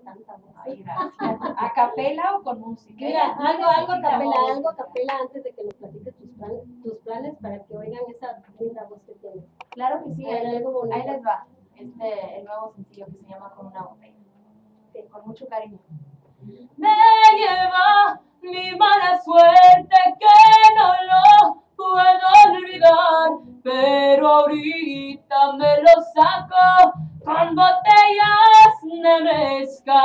cantamos. Ay, gracias. ¿A capela o con música? Mira, No algo necesitamos- a capela antes de que nos platiques tus planes para que oigan esa linda voz que tienes. Claro que sí, A ver, algo bonito. ahí les va. El nuevo sencillo que se llama Con una botella. Con mucho cariño. Me lleva mi mala suerte que no lo puedo olvidar, pero ahorita me lo saco con botellas de mezcal.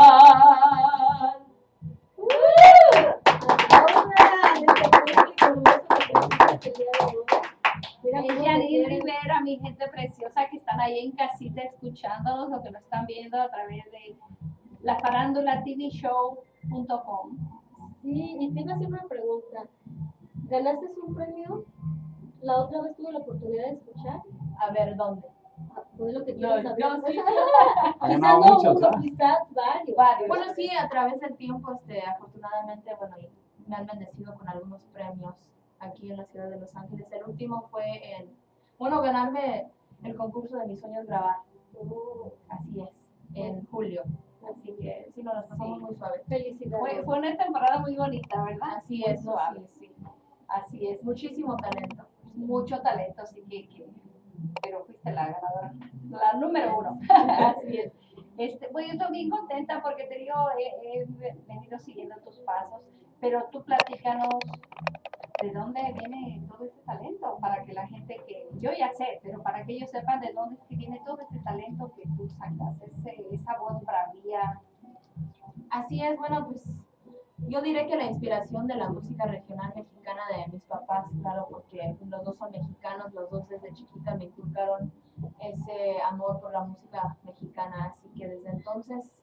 Mira, Janine Rivera, mi gente preciosa que están ahí en casita escuchándonos o que lo están viendo a través de la farándula tvshow.com. sí, y te iba a hacer una pregunta. ¿Ganaste un premio? La otra vez tuve la oportunidad de escuchar. A ver, ¿dónde? Pues lo que No, quiero saber. no, sí. Quizás ganado no muchos, uno, ¿ah? quizás varios. Bueno, sí, a través del tiempo, afortunadamente, bueno, me han bendecido con algunos premios aquí en la ciudad de Los Ángeles. El último fue ganarme el concurso de mis sueños grabar. Así es, en julio. Así que sí, nos pasamos muy suave. Felicidades. Fue una temporada muy bonita, ¿verdad? Así Muy es, ¿no? suave, Sí. sí. Así es. Muchísimo talento. Mucho talento, sí pero fuiste la ganadora, la número 1. Así es. Pues yo estoy bien contenta porque te digo, he venido siguiendo tus pasos, pero tú platícanos de dónde viene todo este talento, para que la gente yo ya sé, pero para que ellos sepan de dónde es que viene todo este talento que tú sacas, esa voz bravía. Así es, bueno, pues yo diré que la inspiración de la música regional mexicana de mis papás, claro, porque los dos son mexicanos, los dos desde chiquita me inculcaron ese amor por la música mexicana, así que desde entonces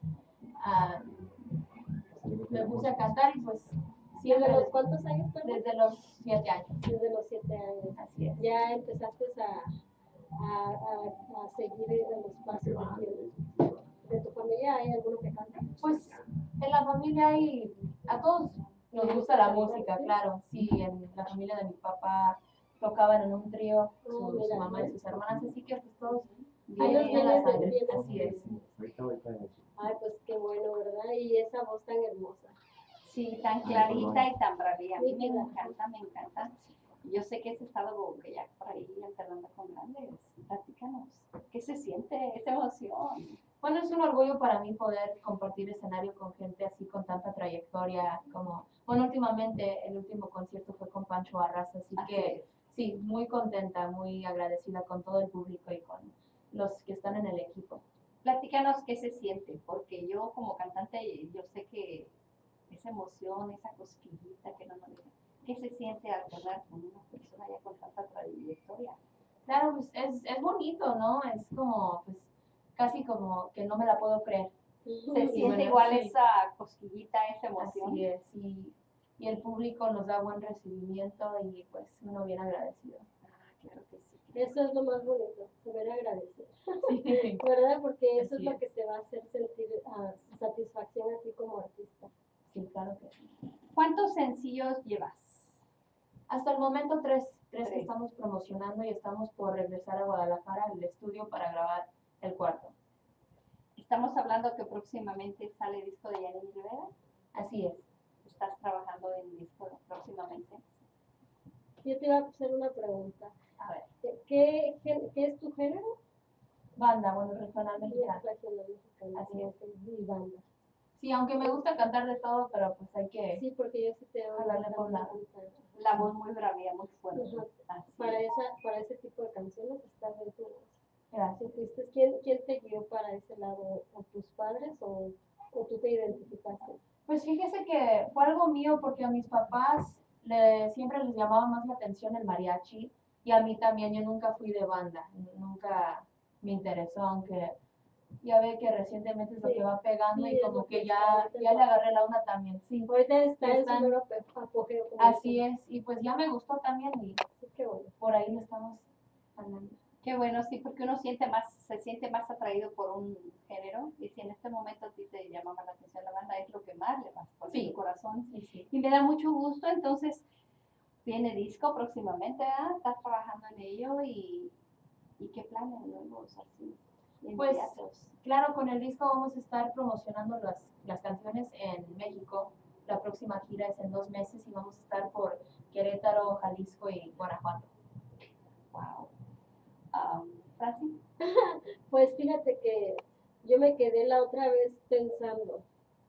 me puse a cantar y pues siempre. ¿Desde los cuántos años, perdón? Desde los 7 años. Desde los 7 años. Así es. Ya empezaste a seguir los pasos de tu familia. ¿Hay alguno que cante? Pues en la familia a todos nos gusta la música, claro. Sí, en la familia de mi papá tocaban en un trío, su mamá y sus hermanas, así que pues todos vienen en la sangre. Así es. Ay, pues qué bueno, ¿verdad? Y esa voz tan hermosa. Sí, tan clarita y tan bravía. A mí me encanta. Yo sé que has estado ya por ahí alternando con grandes. Platícanos, ¿qué se siente esa emoción? Bueno, es un orgullo para mí poder compartir escenario con gente así con tanta trayectoria bueno, últimamente el último concierto fue con Pancho Barraza, así que sí, muy contenta, muy agradecida con todo el público y con los que están en el equipo. Platícanos qué se siente, porque yo como cantante, yo sé que esa emoción, esa cosquillita que no nos deja, ¿qué se siente al hablar con una persona ya con tanta trayectoria? Claro, pues es bonito, ¿no? Es como, pues, casi como que no me la puedo creer. Se siente igual esa cosquillita, esa emoción. Así es, y el público nos da buen recibimiento y pues uno bien agradecido. Claro que sí. Eso es lo más bonito, saber agradecer. Sí. ¿Verdad? Porque eso Así es lo es. que te va a hacer sentir satisfacción a ti como artista. Sí, claro que sí. ¿Cuántos sencillos llevas? Hasta el momento tres que estamos promocionando y estamos por regresar a Guadalajara al estudio para grabar el cuarto. Estamos hablando que próximamente sale disco de Janine Rivera. Así es. ¿Estás trabajando en disco próximamente? Yo te iba a hacer una pregunta. A ver. ¿Qué es tu género? Banda, bueno, regional mexicano. Regional mexicano. Así es. Y banda. Sí, aunque me gusta cantar de todo, pero pues hay que Sí, porque yo sí te voy hablarle por la voz muy bravía, muy fuerte. Así para ese tipo de canciones está bien tu voz. Gracias. ¿Quién te guió para ese lado? ¿O tus padres o tú te identificaste? Pues fíjese que fue algo mío porque a mis papás siempre les llamaba más la atención el mariachi y a mí también. Yo nunca fui de banda, nunca me interesó, aunque ya ve que recientemente es lo que va pegando y como que ya le agarré la onda también. Sí, ahorita está en su mero apogeo. Así es, y pues ya me gustó también y sí, qué bueno. Por ahí lo estamos hablando. Qué bueno, sí, porque uno se siente más atraído por un género y si en este momento a ti te llamaba la atención la banda, es lo que más le vas a poner tu corazón. Sí. Y me da mucho gusto, entonces, viene disco próximamente, ¿verdad? Estás trabajando en ello y ¿qué planes nuevos así? en Pues, teatros? claro, con el disco vamos a estar promocionando las canciones en México. La próxima gira es en 2 meses y vamos a estar por Querétaro, Jalisco y Guanajuato. Wow. Franci, Pues fíjate que yo me quedé la otra vez pensando,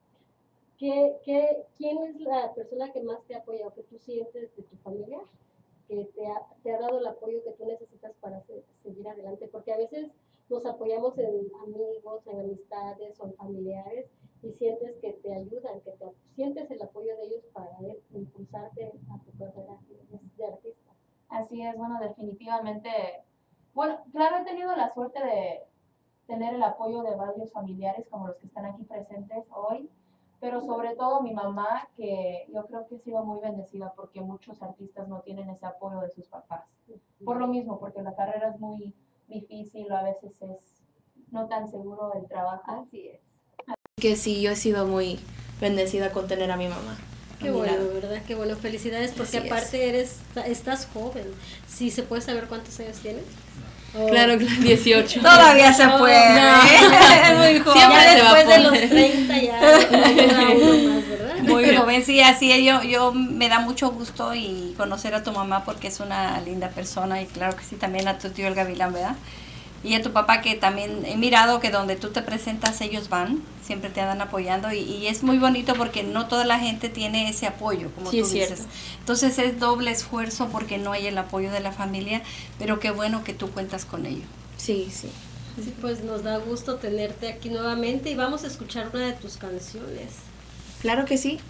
¿quién es la persona que más te ha apoyado, que tú sientes de tu familia, que te ha dado el apoyo que tú necesitas para seguir adelante? Porque a veces nos apoyamos en amigos, en amistades o en familiares y sientes que te ayudan, sientes el apoyo de ellos para impulsarte a tu carrera de artista. Así es, bueno, definitivamente. Bueno, claro, he tenido la suerte de tener el apoyo de varios familiares como los que están aquí presentes hoy, pero sobre todo mi mamá, que yo creo que he sido muy bendecida porque muchos artistas no tienen ese apoyo de sus papás. Por lo mismo, porque la carrera es muy difícil o a veces es no tan seguro el trabajo. así es. Que sí, yo he sido muy bendecida con tener a mi mamá. Qué bueno, ¿verdad? Qué bueno. Felicidades porque Así es. aparte estás joven. Sí, ¿se puede saber cuántos años tienes? Claro, 18. Todavía se puede. Es muy joven. Siempre Ya se va a después de poder. los 30 ya ayuda uno más, ¿verdad? Muy joven, sí, así es. Yo me da mucho gusto y conocer a tu mamá porque es una linda persona y claro que sí, también a tu tío el Gavilán, ¿verdad? Y a tu papá que también he mirado que donde tú te presentas ellos van, siempre te andan apoyando y es muy bonito porque no toda la gente tiene ese apoyo, como Sí, tú es dices. cierto. Entonces es doble esfuerzo porque no hay el apoyo de la familia, pero qué bueno que tú cuentas con ello. Sí, sí. Sí, pues nos da gusto tenerte aquí nuevamente y vamos a escuchar una de tus canciones. Claro que sí.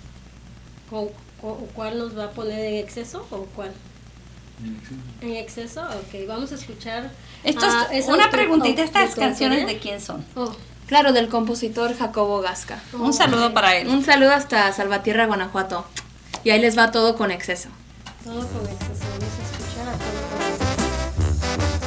¿Cuál nos va a poner en exceso o cuál? En exceso, ok, vamos a escuchar. Esto es ¿es una preguntita, de ¿estas tu canciones autoría? de quién son? Oh, Claro, del compositor Jacobo Gasca. Un saludo para él. Un saludo hasta Salvatierra, Guanajuato. Y ahí les va todo con exceso. todo con exceso, vamos a escuchar a todo con exceso.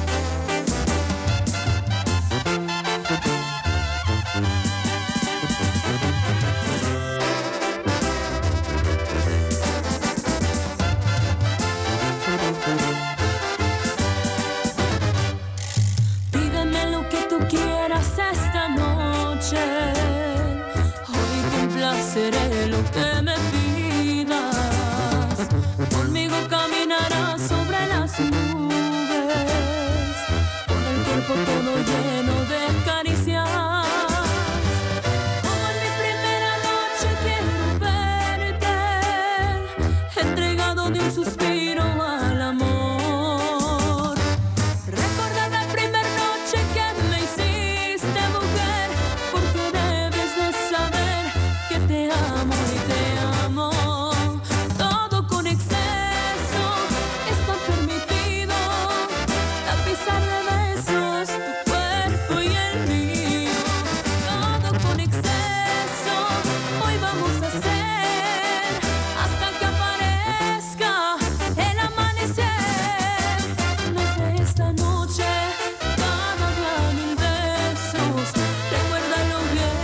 Pídeme lo que tú quieras esta noche. Hoy complaceré lo que me pidas. Conmigo caminarás sobre las nubes, con el cuerpo todo lleno de caricias. Como en mi primera noche quiero verte, entregado de un suspiro al amor. Recordar la primera noche que me hiciste mujer, porque debes de saber que te amo y te amo. Todo con exceso está permitido, tapizar de besos tu cuerpo y el mío. Todo con exceso, hoy vamos a hacer hasta que aparezca el amanecer. Desde esta noche, cada día 1000 besos, recuérdalo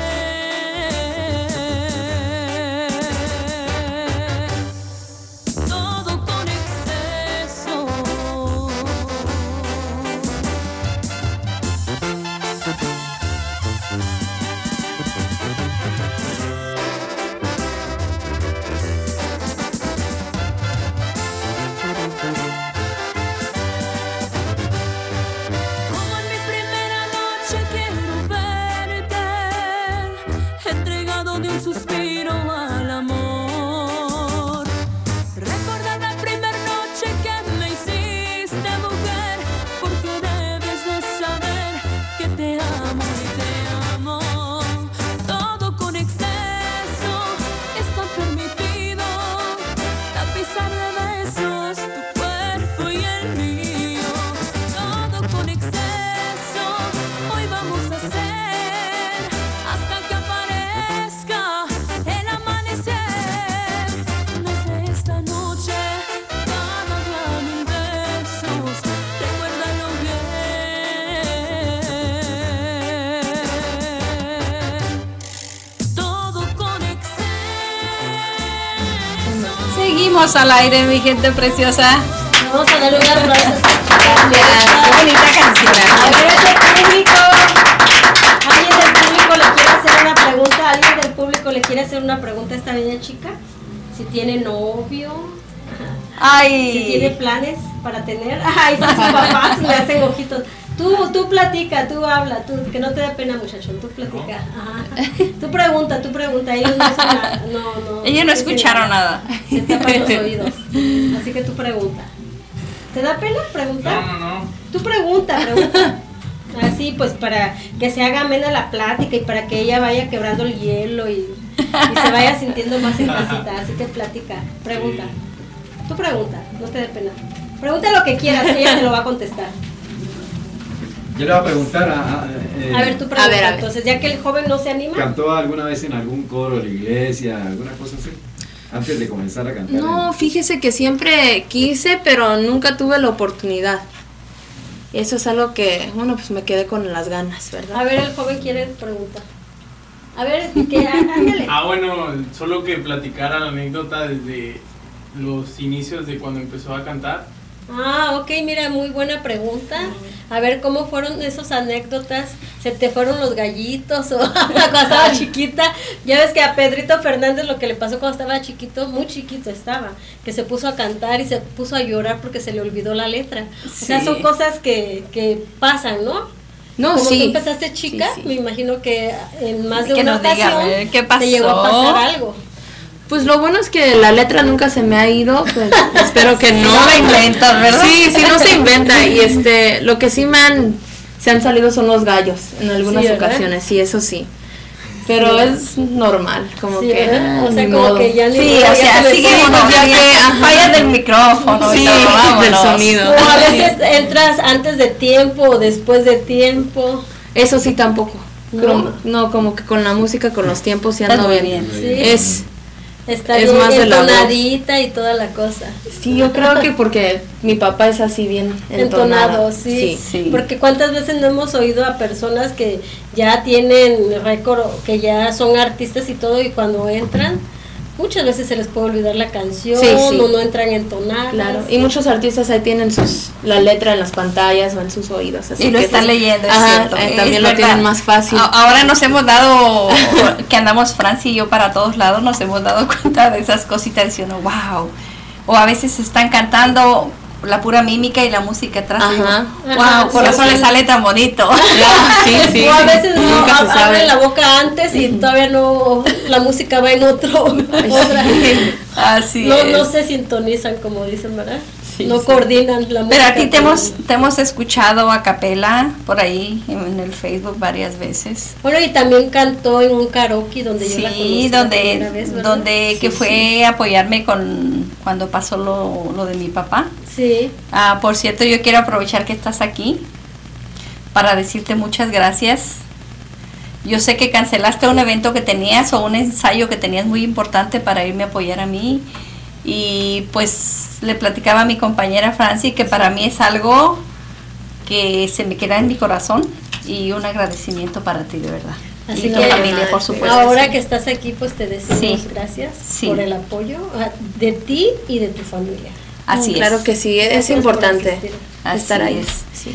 bien. Todo con exceso. Como en mi primera noche quiero verte, entregado de un suspiro al amor. Recordar la primera noche que me hiciste mujer, porque debes de saber que te amo y te amo. Todo con exceso está permitido, tapizar de besos tu cuerpo y el mío. Todo con exceso, hoy vamos a hacer hasta que aparezca el amanecer. Desde esta noche, cada día 1000 besos, recuérdalo bien. Todo con exceso. Seguimos al aire, mi gente preciosa. Vamos a darle un aplauso. Qué bonita canción. A ver, el público. ¿Alguien del público le quiere hacer una pregunta? ¿Alguien del público le quiere hacer una pregunta a esta bella chica? Si tiene novio, si tiene Ay, planes para tener. Ay, si sus papás le hacen ojitos. Tú platica, tú habla, tú, que no te dé pena, muchachón, tú platica. Ajá. Tú pregunta, ellos no son nada, no. ellos no dicen escucharon nada. Se tapan los oídos. Así que tú pregunta. ¿Te da pena preguntar? No. Tú pregunta. Así pues para que se haga amena la plática y para que ella vaya quebrando el hielo y se vaya sintiendo más en casita. Así que platica, pregunta. Tú pregunta, no te dé pena. Pregunta lo que quieras, ella te lo va a contestar. Yo le voy a preguntar A ver, tú pregunta. A ver. Entonces, ya que el joven no se anima. ¿cantó alguna vez en algún coro de la iglesia, alguna cosa así? Antes de comenzar a cantar. No, fíjese que siempre quise, pero nunca tuve la oportunidad. Eso es algo que, bueno, pues me quedé con las ganas, A ¿verdad? ver, el joven quiere preguntar. A ver, que ándale. Bueno, solo que platicara la anécdota desde los inicios de cuando empezó a cantar. Ok, mira, muy buena pregunta. A ver, ¿cómo fueron esas anécdotas? ¿Se te fueron los gallitos o cuando estaba chiquita? Ya ves que a Pedrito Fernández lo que le pasó cuando estaba chiquito, muy chiquito estaba, que se puso a cantar y se puso a llorar porque se le olvidó la letra. O sea, son cosas que pasan, ¿no? No, Como tú sí. empezaste chica, Sí. me imagino que en más de Que una nos diga, ocasión a ver, ¿qué pasó? te llegó a pasar algo. Pues lo bueno es que la letra nunca se me ha ido, pues espero que no. No la inventas, ¿verdad? Sí, no se inventa. Y lo que sí se han salido son los gallos en algunas Sí, ¿verdad? ocasiones, sí, eso sí. Pero Sí. es normal, como Sí, que ¿verdad? O sea, ni como modo. que ya ni Sí, modo, o ya sea, se le sigue fue. uno, ya que, ajá. falla del micrófono Sí, y todo, del vámonos. sonido. O a veces entras antes de tiempo o después de tiempo. Eso sí tampoco. ¿No? No, como que con la música, con los tiempos sí Estás ando muy bien. bien. Sí. Está es bien más de la voz. entonadita y toda la cosa. Sí, yo creo que porque mi papá es así bien Entonado, sí. Sí. Porque cuántas veces no hemos oído a personas que ya tienen récord, que ya son artistas y todo, y cuando entran, muchas veces se les puede olvidar la canción, Sí, sí. o no entran entonadas. Claro, y muchos artistas ahí tienen la letra en las pantallas o en sus oídos. Así Y lo que, están pues, leyendo, es ajá, cierto. también Es lo verdad. tienen más fácil. Ahora nos hemos dado, que andamos Francia y yo para todos lados, nos hemos dado cuenta de esas cositas diciendo, wow. O a veces están cantando la pura mímica y la música atrás. y digo, Ajá. wow, por Sí, eso sí. le sale tan bonito. Sí, O a veces no, nunca se sabe. abren la boca antes y todavía no, la música va en otra. Así No, es. no se sintonizan, como dicen, ¿verdad? Sí, no sí. coordinan la música. Pero a ti te con- hemos escuchado a capela por ahí en el Facebook varias veces. Bueno, y también cantó en un karaoke donde yo la Sí, conocí la primera donde, vez, ¿verdad? donde que fue a apoyarme cuando pasó lo de mi papá. Sí, Por cierto, yo quiero aprovechar que estás aquí para decirte muchas gracias. Yo sé que cancelaste un evento que tenías o un ensayo que tenías muy importante para irme a apoyar a mí. Y pues le platicaba a mi compañera Franci que para mí es algo que se me queda en mi corazón y un agradecimiento para ti, de verdad. así y tu que familia, por supuesto. ahora que estás aquí, pues te decimos Sí. gracias Sí. por el apoyo de ti y de tu familia. Así Claro es. que sí, es Gracias por importante existir. Así estar ahí. es. Sí.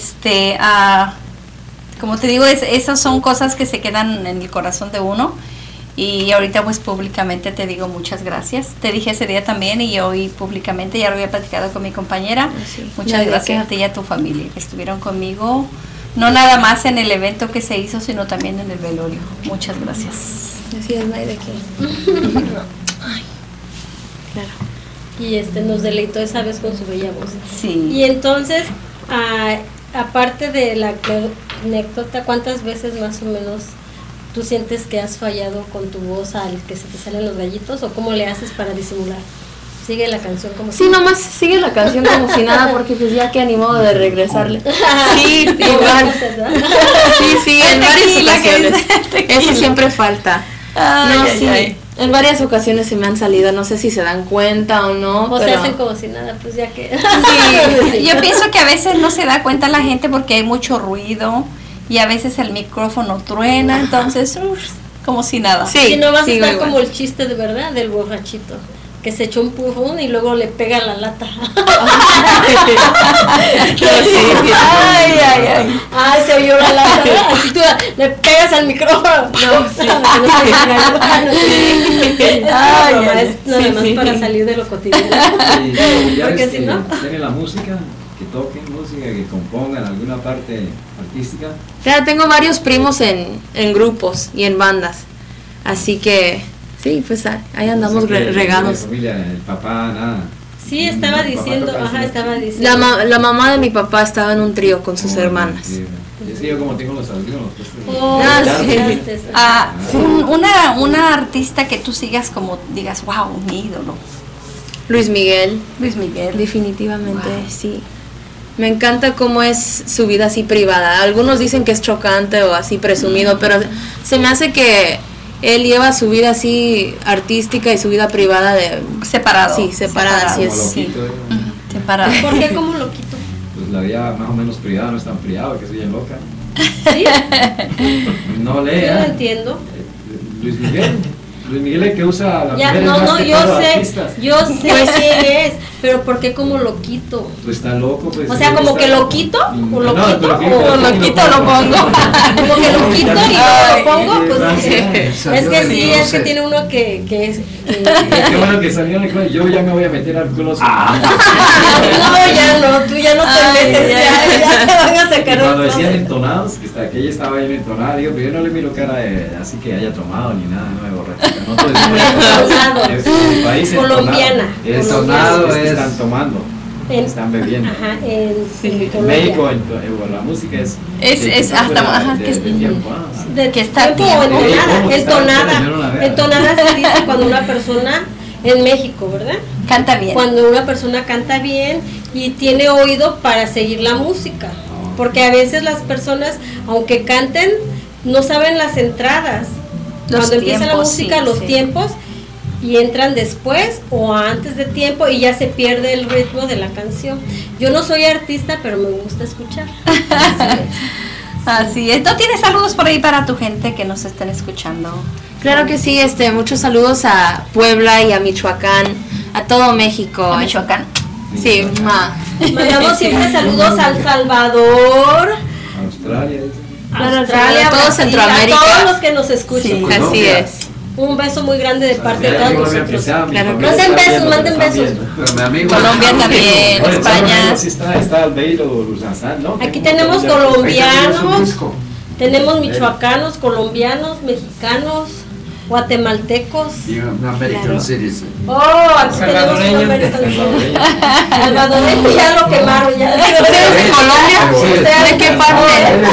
Como te digo, esas son cosas que se quedan en el corazón de uno. Y ahorita pues públicamente te digo muchas gracias. Te dije ese día también y hoy públicamente ya lo había platicado con mi compañera. Sí. Muchas No hay de gracias qué. a ti y a tu familia que estuvieron conmigo. No nada más en el evento que se hizo, sino también en el velorio. Muchas gracias. Así es, no hay de qué. Ay, claro. Y nos deleitó esa vez con su bella voz. Sí. Y entonces, aparte de la anécdota, ¿cuántas veces más o menos tú sientes que has fallado con tu voz al que se te salen los gallitos o cómo le haces para disimular? Sigue la canción como Sí, nomás sigue la canción como si nada, porque pues ya que animó de regresarle. Sí, ¿Cómo igual. haces, verdad? Sí, El en varias tequila que ocasiones. dice el tequila. Eso siempre falta. Ay, No, ay, sí. ay. En varias ocasiones se me han salido, no sé si se dan cuenta o no. O se pero hacen como si nada, pues ya que... Sí, yo pienso que a veces no se da cuenta la gente porque hay mucho ruido y a veces el micrófono truena, entonces como si nada. Sí, Si no vas a sigo estar igual. como el chiste de verdad del borrachito, que se echó un pujón y luego le pega la lata. Ay, se oyó la lata. Así tú le pegas al micrófono. No, sí. Es nada más para salir de lo cotidiano. Porque si no... ¿Tienen la música? Que toquen música, que compongan alguna parte artística. Claro, tengo varios primos en grupos y en bandas. Así que, sí, pues ahí andamos regados. La familia, el papá, nada. Sí, estaba diciendo, estaba diciendo. La mamá de mi papá estaba en un trío con sus hermanas. Es que yo como tengo los audífonos. Una artista que tú sigas como digas, wow, mi ídolo. Luis Miguel. Luis Miguel. Definitivamente, sí. Me encanta cómo es su vida así privada. Algunos dicen que es chocante o así presumido, pero se me hace que él lleva su vida así artística y su vida privada de separado. Sí, separada, así es. Sí. Separado. ¿Por qué como loquito? Pues la vida más o menos privada no es tan privada, que soy bien loca. ¿Sí? No Yo lea. no entiendo. Luis Miguel es el que usa la Ya, mujer no, más que yo todos los sé artistas. quién es, pero ¿por qué como loquito? Pues está loco, pues. O sea, como que lo quito, o lo quito, o lo quito o lo pongo. Como que lo quito y luego lo pongo, pues es que sí, es que sé. tiene uno que es... Qué bueno que salió en el closet. Yo ya me voy a meter al closet. No, ya no, tú ya no te metes, ya te van a Y sacar cuando un decían closet. entonados, que ella estaba bien entonada, digo, pero yo no le miro cara así que haya tomado ni nada, no me borracha. No todo Entonado. es mi país Colombiana. Entonado es que es- están tomando, están bebiendo. Ajá, en En Colombia. México, la música es de tiempo. De que está tiempo tiempo. o ¿Cómo que está? entonada. Yo no la veo. Entonada se dice cuando una persona en México, ¿verdad? Canta bien. Cuando una persona canta bien y tiene oído para seguir la música. Porque a veces las personas, aunque canten, no saben las entradas. Los Cuando empieza la tiempos, música, sí, los sí. tiempos, y entran después o antes de tiempo y ya se pierde el ritmo de la canción. Yo no soy artista, pero me gusta escuchar. Así es. ¿No tienes saludos por ahí para tu gente que nos estén escuchando? Claro que sí, muchos saludos a Puebla y a Michoacán, a todo México. A Michoacán. Sí, Mandamos siempre saludos a El Salvador, Australia, dice. Australia, a todo Brasil, Centroamérica. a todos los que nos escuchan. Sí. Así Colombia. es. Un beso muy grande de parte de Ya todos digo, lo que nosotros. sea, mi Claro. familia Manden está besos, viendo, manden están besos. viendo. Pero mi amigo Colombia también, Oye, España. sí está Albeiro, Luzanzán, ¿no? Aquí tenemos colombianos, Colombiano. tenemos michoacanos, colombianos, mexicanos, guatemaltecos. Y un American Claro. Citizen. Oh, aquí tenemos un Salvadoreños. americano. Salvadoreño ya lo quemaron, ya. ¿Ustedes de Colombia? ¿Usted ¿De qué parte?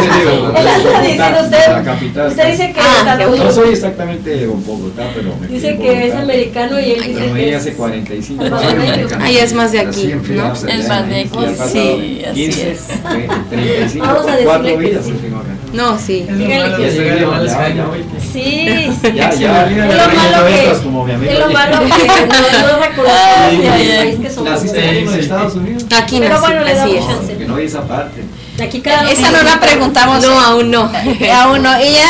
Él anda diciendo La capital. Usted dice que No soy exactamente de Bogotá, pero me dice crié en que es Bogotá. americano y él Pero dice me que vine es hace 45 salvadoreño. Ahí es más de aquí, Así en ¿no? Fianza, Es ya. más de aquí, Y han pasado sí, así 15, es. 35, Vamos a decirle 4 que vidas sí. que tengo acá. No, sí. Es lo Dígale malo que de sí. llegar igual a España. Sí, sí. Ya, Se ya, olvida Es de lo la malo que, estas como mi amigo. es lo Oye, malo que no reconocemos Ay, el ay, ay. país que somos. ¿Naciste en Sí. Estados Unidos? Aquí Pero nací, bueno, le así damos es. chance. Que no oí esa parte. Aquí cada Esa no la preguntamos. No, aún no. Aún no. Ella,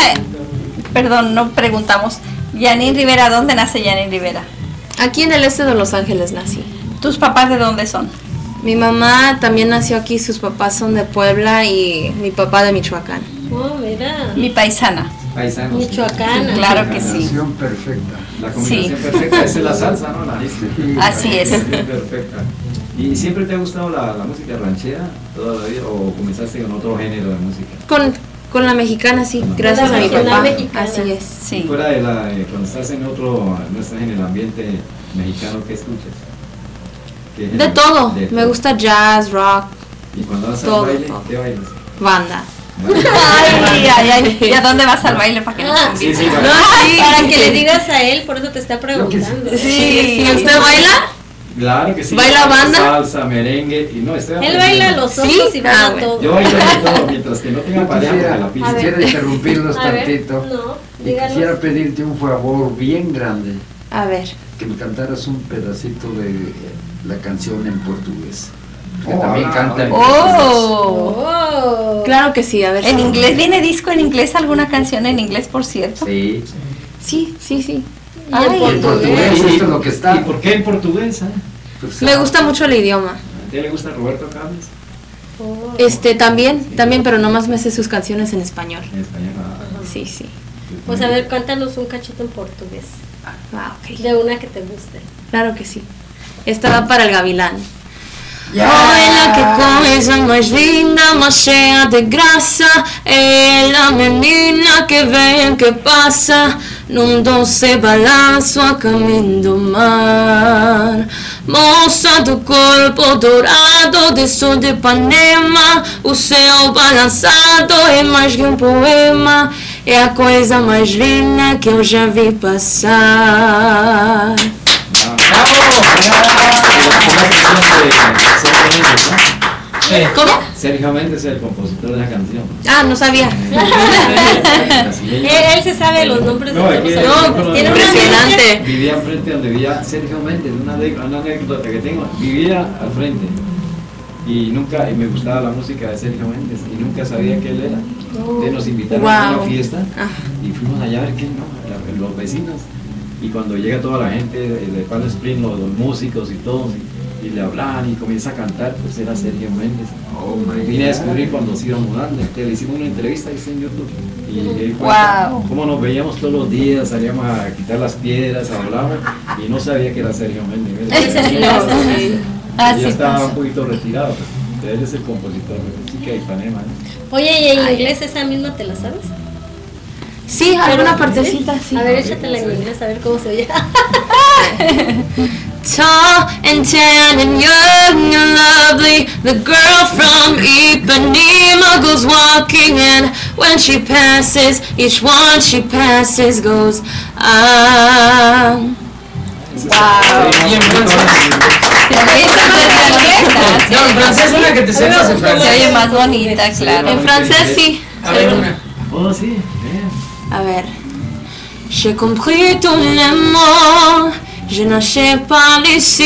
perdón, no preguntamos. Janine Rivera, ¿dónde nace Janine Rivera? Aquí en el este de Los Ángeles nací. ¿Tus papás de dónde son? Mi mamá también nació aquí, sus papás son de Puebla y mi papá de Michoacán. Oh, mira. Mi paisana. Paisanos. Michoacana. Claro que sí. Combinación perfecta. La combinación perfecta, esa es la salsa, ¿no? La Así es. perfecta. ¿Y siempre te ha gustado la música ranchera toda la vida o comenzaste con otro género de música? Con la mexicana, sí, gracias a mi regional papá. mexicana. Así es. Sí. Fuera de cuando estás en otro, no estás en el ambiente mexicano, ¿qué escuchas? ¿Qué De género? todo. De Me todo. gusta jazz, rock, ¿Y cuando vas todo, al baile, todo. qué bailas? banda. Ay, ay, ay. ¿Y a dónde vas al baile para que nos Ah, invites? Sí, sí, No, sí, para que le digas a él, por eso te está preguntando. Sí. ¿Y usted baila? Claro que sí. ¿Baila banda? Salsa, merengue, y no, estoy Él aprendiendo. baila los ojos ¿Sí? y baila Bueno. todo. Yo bailo de todo, mientras que no tenga pareja de la pista. Quisiera interrumpirlos A ver, tantito. no, Y quisiera díganos. pedirte un favor bien grande, A ver. que me cantaras un pedacito de la canción en portugués. Que Oh, también habla, canta en habla. Oh. Oh. Claro que sí, a ver. ¿En inglés? ¿Viene disco en inglés? ¿Alguna canción en inglés, por cierto? Sí. Sí, sí, sí. Y Ay, en En portugués. portugués, esto es lo que está. ¿Y por qué en portugués? Pues, Me gusta mucho el idioma. ¿A ti le gusta Roberto Carlos? También, pero nomás me sé sus canciones en español. En español. Sí, sí. Pues a ver, cántanos un cachito en portugués. Ah, ok. De una que te guste. Claro que sí. Esta va para el gavilán. Olha que coisa mais linda, mais cheia de graça. Ela, menina que vem, que passa, num doce balanço a caminho do mar. Moça do corpo dourado de sul de Ipanema, o céu balançado é mais que um poema. É a coisa mais linda que eu já vi passar. ¿Cómo? Sergio Méndez es el compositor de la canción. Ah, no sabía. Él se sabe los nombres de No, todos aquí- los no, artistas. Tiene una Impresionante. Vivía enfrente donde vivía Sergio Méndez, una anécdota que tengo. Vivía al frente y nunca, y me gustaba la música de Sergio Méndez y nunca sabía que él era. Entonces nos invitaron a una Wow. fiesta Ah. y fuimos allá a ver quién no, los vecinos. Y cuando llega toda la gente de Palm Springs, los músicos y todos, y le hablan y comienza a cantar, pues era Sergio Méndez. Vine a descubrir cuando se iba mudando. Entonces, le hicimos una entrevista ahí en YouTube. Y él cuenta cómo nos veíamos todos los días, salíamos a quitar las piedras, hablábamos, y no sabía que era Sergio Méndez. Ya estaba un poquito retirado, pues. Él es el compositor de música de Ipanema. Oye, ¿y en inglés esa misma te la sabes? Sí, alguna partecita, sí. A ver, échatela en inglés, a ver cómo se oye. Tall and tan and young and lovely, the girl from Ipanema goes walking, and when she passes, each one she passes goes, ah. Y en francés. No, en francés una que te sepas en Se francés. oye más bonita, claro. En francés sí. A ver, una. Oh, sí, A ver. J'ai compris tous les mots, je ne sais pas ici.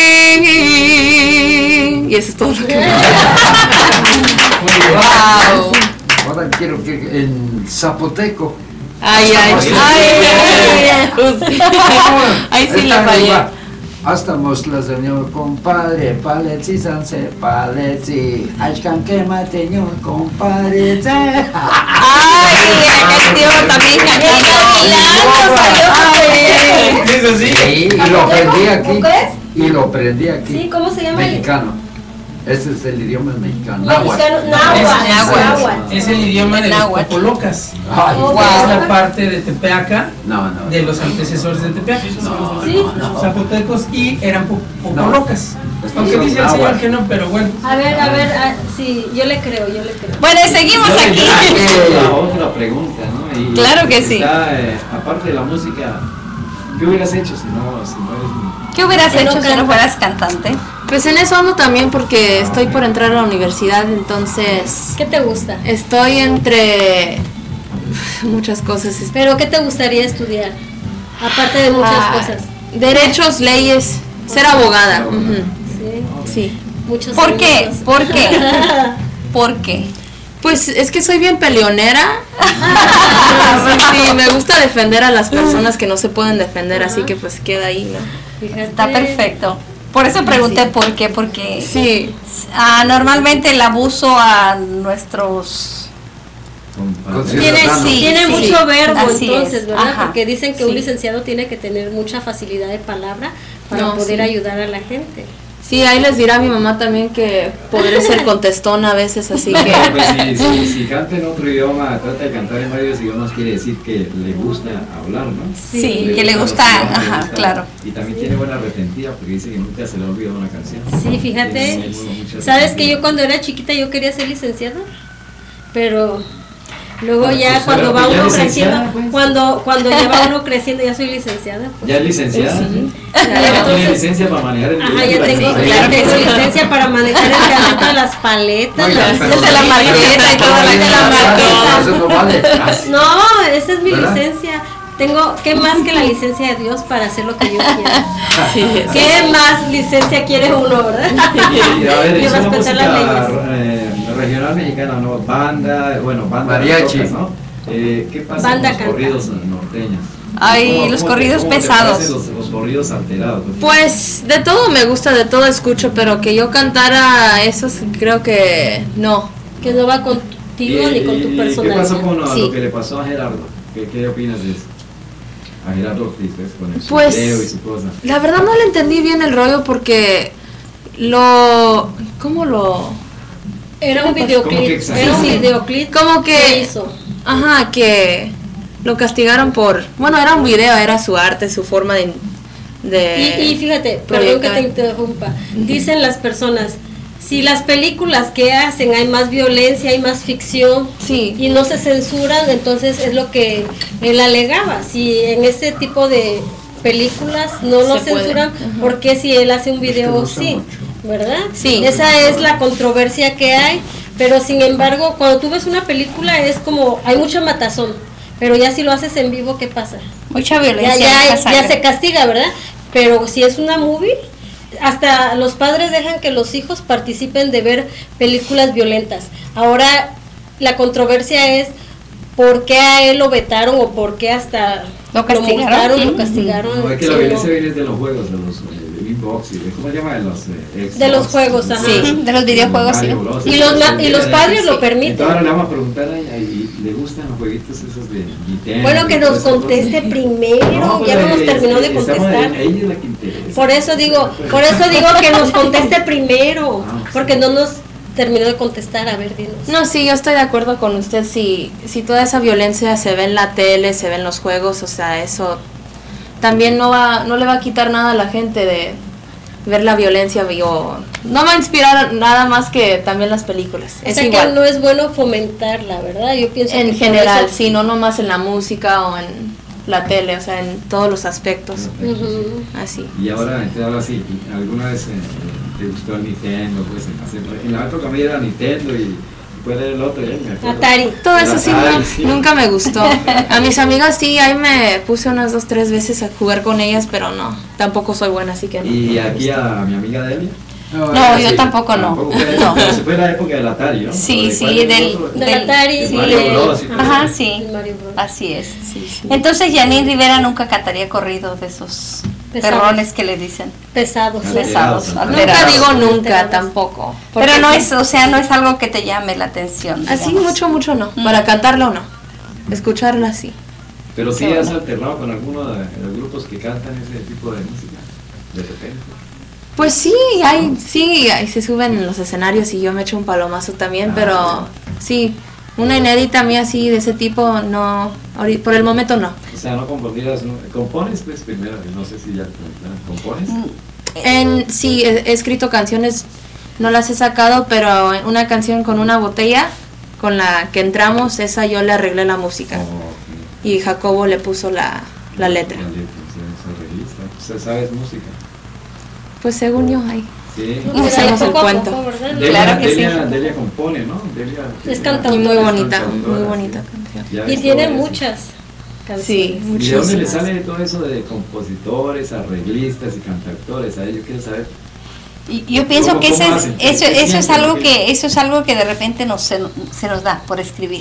Y eso es todo lo que Wow. Ahora quiero que en zapoteco. Ay, ahí sí la fallé. Hasta moslas de mi compadre, paleti sanse, paleti, ashkan que mateño, compadre. Ay, el tío también cantando. ¿Es así? Sí, y lo aprendí aquí. Y lo aprendí aquí. Sí, ¿cómo se llama? Mexicano. Ese es el idioma mexicano. Mexicano, náhuatl. Es el idioma de los Náhuatl. popolocas. Ay, Oh, Que es la parte de Tepeaca, no, no. de los antecesores de Tepeaca. No. Zapotecos y eran popolocas. No. Aunque dice el señor Náhuatl. que no, pero bueno. A ver, sí, yo le creo. Bueno, seguimos aquí. La otra pregunta, ¿no? Y Claro que sí. está, aparte de la música, ¿qué hubieras hecho si no eres ¿Qué hubieras hecho si no fueras cantante? Pues en eso ando también porque estoy por entrar a la universidad, entonces ¿Qué te gusta? estoy entre muchas cosas. ¿Pero qué te gustaría estudiar? Aparte de muchas cosas. Derechos, leyes, ser abogada. Ujú. Sí, Sí. muchos ¿Por qué? años. ¿Por qué? ¿Por qué? Pues es que soy bien peleonera. Sí, me gusta defender a las personas que no se pueden defender, así que pues queda ahí, ¿no? Fíjate. Está perfecto. Por eso pregunté por qué, porque Sí. normalmente el abuso a nuestros... Tiene sí, mucho verbo, así entonces, es. ¿verdad? Ajá, Porque dicen que un sí. licenciado tiene que tener mucha facilidad de palabra para No, poder sí. ayudar a la gente. Sí, ahí les dirá mi mamá también que podré ser contestona a veces, así que... Pues si canta en otro idioma, trata de cantar en varios idiomas, quiere decir que le gusta hablar, ¿no? Sí, que le gusta, los idiomas, ajá, le gusta. claro. Y también tiene buena retentiva porque dice que nunca se le ha olvidado una canción. Sí, fíjate. Tiene mucha ¿Sabes que retentiva. yo cuando era chiquita yo quería ser licenciada? Pero luego Pues, ya cuando pero va ya uno licenciada, creciendo, pues. cuando lleva uno creciendo, ya soy licenciada. Pues. ¿Ya es licenciada? Sí. Ya tiene licencia para manejar el Ajá, ya vehículo. tengo, Sí. ya tengo licencia para manejar el carrito de las paletas. Oiga, las- pero- de la marqueta y toda la Eso no vale. No, esa es mi ¿Verdad? licencia. Tengo, ¿qué más que la licencia de Dios para hacer lo que yo quiera? Sí, ¿Qué más licencia quiere uno, verdad? Y a ver, Y es una respetar las música leyes. regional mexicana, ¿no? Banda, bueno, banda Mariachi. tocas, ¿no? ¿Qué pasa Banda con los canta. corridos norteños? Ay, los corridos ¿cómo te pesados. parecen los corridos alterados? Pues de todo me gusta, de todo escucho, pero que yo cantara esos creo que no. Que no va contigo ni con tu ¿Qué personalidad. pasó con lo Sí. que le pasó a Gerardo? ¿Qué opinas de eso? A Gerardo Ortiz, ¿ves? Con el Pues, video y su cosa. La verdad no le entendí bien el rollo porque ¿cómo lo? Era un ¿Cómo que videoclip. exageró? Era un Sí, sí. videoclip Como que que, hizo. ajá, que lo castigaron bueno, era un video, era su arte, su forma de Y fíjate, perdón que proyectar. te interrumpa. Dicen las personas, si las películas que hacen hay más violencia, hay más ficción Sí. y no se censuran, entonces es lo que él alegaba. Si en ese tipo de películas no lo Se puede. censuran, Ajá. ¿por qué si él hace un video gusta sí? mucho. ¿Verdad? Sí. Esa es la controversia que hay, pero sin embargo, cuando tú ves una película es como, hay mucha matazón, pero ya si lo haces en vivo, ¿qué pasa? Mucha Ya, violencia. ya, mucha ya sangre. se castiga, ¿verdad? Pero si es una movie, hasta los padres dejan que los hijos participen de ver películas violentas. Ahora la controversia es por qué a él lo vetaron o por qué hasta ¿Lo castigaron? multaron, lo Ujú. castigaron. No, es que sí, la no. violencia viene de los juegos, de los inbox, ¿cómo se llama? De los Xbox, De los juegos, ajá. Sí, de los videojuegos, sí. Mario Bros, Y los padres lo permiten. Entonces ahora le vamos a preguntar a ella, ¿y le gustan los jueguitos esos de Nintendo? Bueno, que y todas nos esas cosas? conteste primero, pues, ya no hemos terminado de estamos contestar. ella es la que interesa. Por eso digo que nos conteste primero, Ah, porque no nos terminó de contestar. A ver, dinos. No, sí, yo estoy de acuerdo con usted. Si toda esa violencia se ve en la tele, se ve en los juegos, o sea, eso también no le va a quitar nada a la gente de ver la violencia. No va a inspirar nada más que también las películas. O Es sea igual. que no es bueno fomentarla, ¿verdad? Yo pienso que En por general, eso- sí, no nomás en la música o en la tele, o sea, en todos los aspectos. Ujú. Así. Y ahora sí, ¿alguna vez te gustó el Nintendo? Pues, en la época mía era Nintendo y ¿cuál era el otro? Ya ni me acuerdo. Atari. Todo eso sí, Atari, sí. nunca me gustó. A mis amigas sí, ahí me puse unas 2, 3 veces a jugar con ellas, pero no, tampoco soy buena, así que no. Y aquí a mi amiga Delia. No, yo tampoco no. No. Pero se fue la época del Atari, ¿no? Sí, ¿O de sí, cuál era el del- otro? Del Atari, De sí, Mario de- Bros. y todo Ajá, eso. sí. El Mario Bros. Así es. Sí, sí. Entonces Janine Rivera nunca cantaría corrido de esos Pesados. perrones que le dicen. Pesados. Pesados. Alterados. Nunca alterados. digo nunca Alterados. tampoco. Pero porque no sí, es, o sea, no es algo que te llame la atención. así digamos. mucho no. Para cantarlo no. Escucharlo así. Pero sí Qué has bueno. alternado con alguno de los grupos que cantan ese tipo de música, de repente. Pues sí, ahí se suben en los escenarios y yo me echo un palomazo también, pero sí, una inédita mía así de ese tipo no, por el momento no. O sea, no compondrías, ¿no? ¿Compones pues primero? No sé si ya te compones. Sí, he escrito canciones, no las he sacado, pero una canción con una botella con la que entramos, esa yo le arreglé la música y Jacobo le puso la letra. O sea, ¿sabes música? Pues según yo, ahí. Sí. Pero Hacemos ahí el poco a cuento. poco, ¿verdad? Claro que sí. Delia compone, ¿no? Delia, Es cantautora. Y muy bonita, cantautora, muy bonita sí. canción. Ya Y ves tiene todo eso. muchas canciones. Sí, ¿Y de dónde le muchísimas. sale todo eso de compositores, arreglistas y cantautores? A yo quiero saber. Y yo pienso ¿Cómo- que cómo eso hacen? es, ¿Qué eso es sienten? algo ¿Qué? que, eso es algo que de repente se nos da por escribir.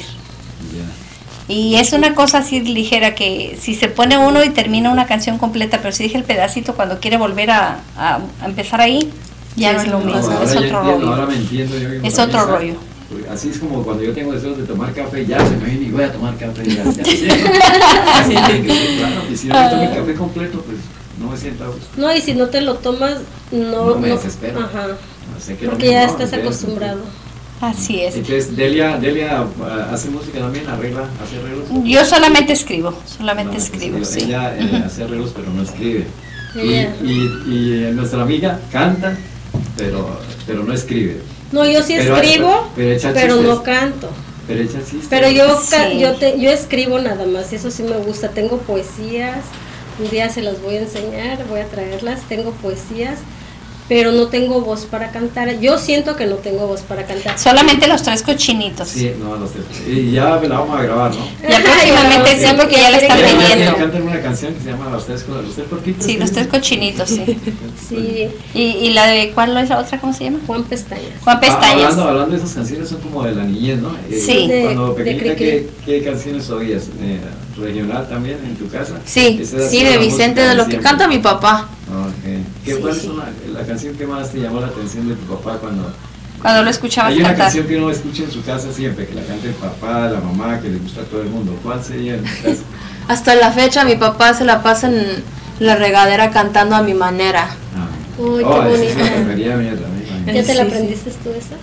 Ya. Y es una cosa así ligera que si se pone uno y termina una canción completa, pero si deja el pedacito cuando quiere volver a empezar ahí, ya Sí, no es sí, lo no, mismo, ahora es ya otro entiendo, rollo. Ahora me entiendo yo. Es también, otro ¿sabes? rollo. Porque así es como cuando yo tengo deseos de tomar café, ya se me viene y voy a tomar café. Ya así tiene que ser, claro. Y si no me tomo el café completo, pues no me siento a gusto. No, y si no te lo tomas, No me desespero. Ajá. No sé qué Porque no, ya no, estás entonces, acostumbrado. Así es. Entonces, Delia hace música también, hace arreglos. Yo solamente escribo, escribo, sí. Ella hace arreglos, pero no escribe. Ella- Y nuestra amiga canta, pero no escribe. No, yo sí Pero- escribo, pero echa pero chistes. no canto. Pero echa chistes. Pero yo, Sí. yo escribo nada más, eso sí me gusta. Tengo poesías, un día se las voy a enseñar, voy a traerlas. Tengo poesías pero no tengo voz para cantar. Yo siento que no tengo voz para cantar. Solamente los 3 cochinitos. Sí, no, los tres. Y ya la vamos a grabar, ¿no? Ya próximamente sí, porque ya la están Quiero leyendo. cantar una canción que se llama Los Tres Porquitos. Sí, los 3 cochinitos, sí. Sí, ¿Y la de cuál es la otra? ¿Cómo se llama? Juan Pestañas. Juan Pestañas. Hablando de esas canciones, son como de la niñez, ¿no? Sí. Cuando De pequeñita, Cricri. ¿qué canciones oías? ¿Regional también en tu casa? Sí, Esa era sí, la de música Vicente, de lo que siempre. canta mi papá. Ok. Sí, ¿Cuál es sí. la canción que más te llamó la atención de tu papá Cuando lo escuchabas Hay una cantar. canción que uno escucha en su casa siempre, que la canta el papá, la mamá, que le gusta a todo el mundo. ¿Cuál sería en tu casa? Hasta la fecha mi papá se la pasa en la regadera cantando a mi manera. Uy, qué esa bonita. es la preferida mía también. ¿Ya te la Sí, sí. aprendiste tú esa?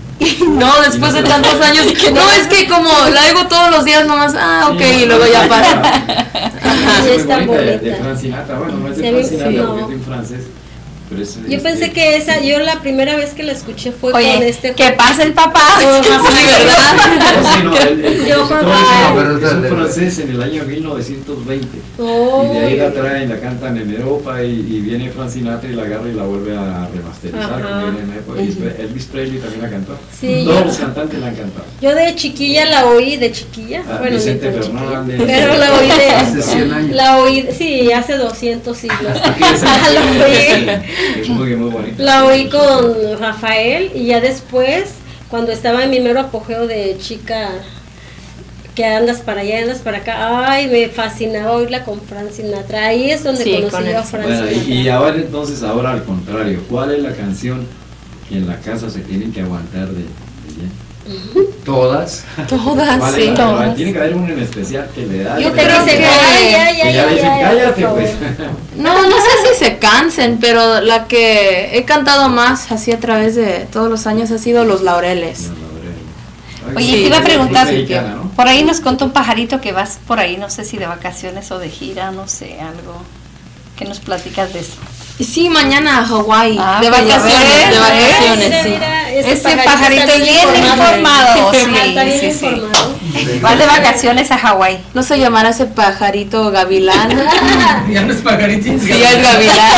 No, después de tantos años, no, es que como la hago todos los días nomás, ok, y luego ya pasa. Ajá. Sí, Es está muy bonita, de bonita. Frank Sinatra. Bueno, no es de Sí, Frank sí, Sinatra no. porque es de un francés. Pero Yo pensé que esa, yo la primera vez que la escuché fue con Oye, este. ¿qué pasa el papá? con Rafael, Sí, no, el Yo compositor con- es un francés en el año 1920. Oh, Y de ahí la traen, la cantan en Europa y viene Frank Sinatra y la agarra y la vuelve a remasterizar. Ajá. Como viene en la época. Y Elvis Presley también la cantó. Sí, Todos yo- los cantantes la han cantado. yo de chiquilla la oí, de chiquilla. Ah, Bueno, Vicente ni tan chiquilla, Fernández. pero la oí Hace 100 años. la oí, sí, hace 200 siglos. Aquí es la oí. es muy bonita. La oí con Rafael y ya después, cuando estaba en mi mero apogeo de chica, que andas para allá, andas para acá, ay, me fascinaba oírla con Frank Sinatra. Ahí es donde Sí, conocí con yo a él. Frank Bueno, Sinatra. y ahora entonces, ahora al contrario, ¿cuál es la canción que en la casa se tienen que aguantar de ella? Todas. Todas, ¿Cuál es sí. la- todas. Tiene que haber una en especial que le da. Yo le creo da- que- que ya le dicen, cállate por pues. favor. No sé si se cansen, pero la que he cantado más así a través de todos los años ha sido Los Laureles. Oye, Sí, te iba a es preguntar, mexicana, ¿no? por ahí nos contó un pajarito que vas por ahí, no sé si de vacaciones o de gira, no sé, algo. ¿Qué nos platicas de eso? Y sí, mañana a Hawái, Ah, de pues ya vacaciones, ves, de vacaciones, Mira, sí. mira, Ese está pajarito bien informado, sí, Está bien sí, sí. informado. Vas de vacaciones a Hawái. No se llamará ese pajarito gavilán. Ya no es pajarito. Sí, ya es gavilán.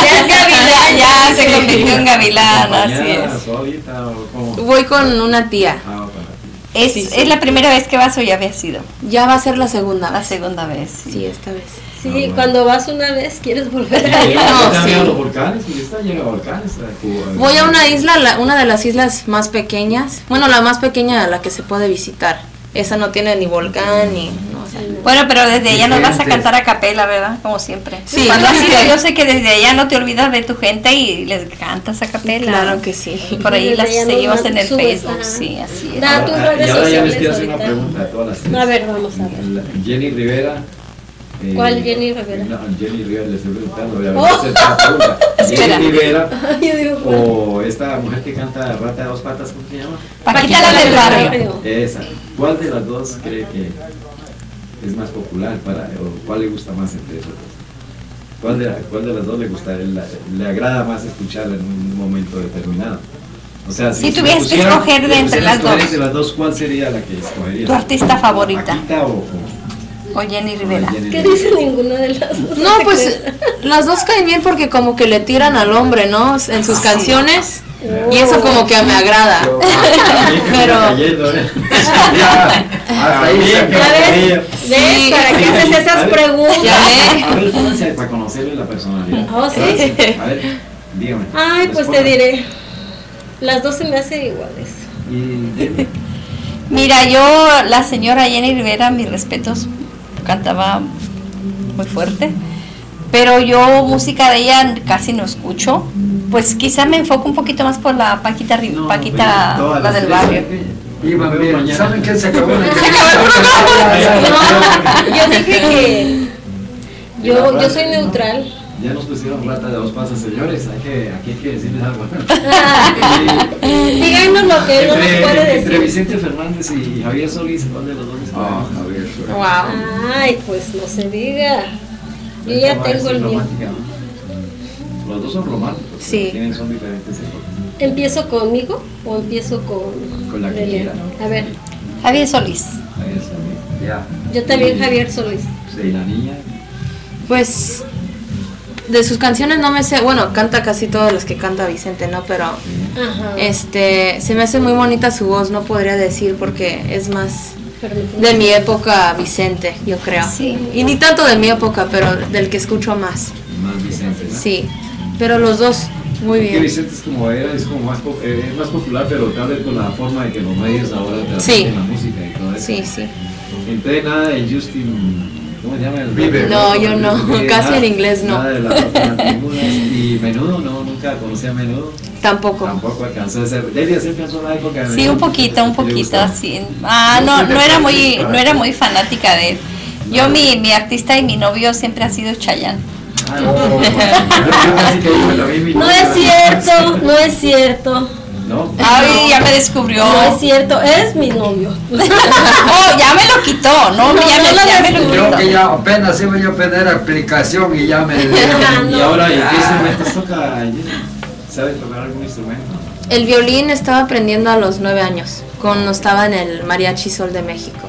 Ya se convirtió en gavilán, así Mañana, es. solita o cómo? Voy con una tía. Ah, para ti. ¿Es, Sí, sí. ¿Es la primera vez que vas o ya había sido? Ya va a ser la segunda La vez. segunda vez. Sí, esta vez. Sí, bueno. cuando vas una vez quieres volver Sí, allá. No, también sí. a los volcanes, y está lleno de volcanes. Voy a una isla, una de las islas más pequeñas. Bueno, la más pequeña a la que se puede visitar. Esa no tiene ni volcán ni... no, o sea, Bueno, pero desde allá nos vas a Diferentes. cantar a capela, ¿verdad? Como siempre. Sí. Cuando has ido, yo sé que desde allá no te olvidas de tu gente y les cantas a capela. claro que sí. Por ahí Desde las allá seguimos nos en el subes, Facebook, ajá. sí, así es. Da tus redes y ahora ya les sociales quiero hacer una ahorita. pregunta a todas las tres. A ver, vamos a ver. Jenny Rivera. ¿Cuál Jenny Rivera? No, Jenny Rivera, le estoy preguntando. Voy a Oh. hacer esta pregunta. Espera. Jenny Rivera Yo digo, ¿cuál? o esta mujer que canta Rata de dos patas, ¿cómo se llama? Paquita la del barrio. Esa. ¿Cuál de las dos cree que es más popular o cuál le gusta más entre esas dos? ¿Cuál de las dos le gusta, le agrada más escucharla en un momento determinado? O sea, Si me tuvieras que pusieran- escoger de me entre pusieran las a escoger dos. entre las dos, ¿cuál sería la que escogerías? Tu artista favorita. ¿Paquita o O Jenny Rivera. Jenny ¿Qué Rivera? dice ninguna de las dos? No, te pues creas. las dos caen bien porque como que le tiran al hombre, ¿no? En sus canciones. Y eso como que me agrada. Pero- Ya, hasta ahí se A acabó. ver, ¿ves? Sí. ¿Para qué haces esas preguntas? Ya ve. A ver, pónganse para conocerle la personalidad. Oh, sí. A ver, dígame. Ay, pues te Responda. diré. Las dos se me hacen iguales. Y Jenny, Mira, yo, la señora Jenny Rivera, mis respetos, cantaba muy fuerte, pero yo música de ella casi no escucho, pues quizá me enfoco un poquito más por la Paquita, no, Paquita todas la las del tres, barrio. Iban bien. Mañana. ¿Saben qué? Se acabó el No, yo dije que yo soy neutral. Ya nos pusieron rata de dos pasas, señores. Aquí hay que decirles algo. Díganos lo que él no nos puede Entre decir. Vicente Fernández y Javier Solís, ¿cuál de los dos les Ah, gusta? Javier, suerte. Wow. Ay, pues no se diga. Yo ya tengo el mío. Romántica, ¿no? Los dos son románticos. Sí. Son diferentes épocas. ¿Empiezo conmigo o empiezo con Con la que Relé? quiera, ¿no? A ver, Javier Solís. Javier Solís. Ya. yo también Javier Solís. Sí, la niña. Pues de sus canciones no me sé, bueno, canta casi todas las que canta Vicente, ¿no? Pero Ajá. se me hace muy bonita su voz, no podría decir porque es más Permíteme. de mi época Vicente, yo creo. Sí. Y ni tanto de mi época, pero del que escucho más. Más Vicente, ¿no? Sí, pero los dos, muy Que bien. Vicente es como más, más popular, pero tal vez con la forma de que los medios ahora Sí. transmiten la música y todo eso. Sí, sí. Entonces nada de Justin, ¿cómo se llama? Bieber. No, yo no, casi Nada- en inglés no. Nada de las otras tribunas. Y Menudo, no, nunca conocí a Menudo. Tampoco. Tampoco alcanzó a ser. Delia siempre alcanzó la época de Sí, Menudo. un poquito, ¿Le gustó? así. No era muy fanática de él. Yo, mi artista y mi novio siempre ha sido Chayanne. Ah, no, yo casi que digo lo mismo y No es cierto, no es cierto. ¿No? Ay, ya me descubrió. No es cierto, es mi novio. Oh, ya me lo quitó, no, No, ya, no lo ya me lo descubrió. Yo que quitó. ya apenas iba yo a pedir aplicación y ya me Y ahora, ¿y qué instrumentos toca? ¿Sabes tocar algún instrumento? El violín estaba aprendiendo a los 9 años, cuando estaba en el Mariachi Sol de México.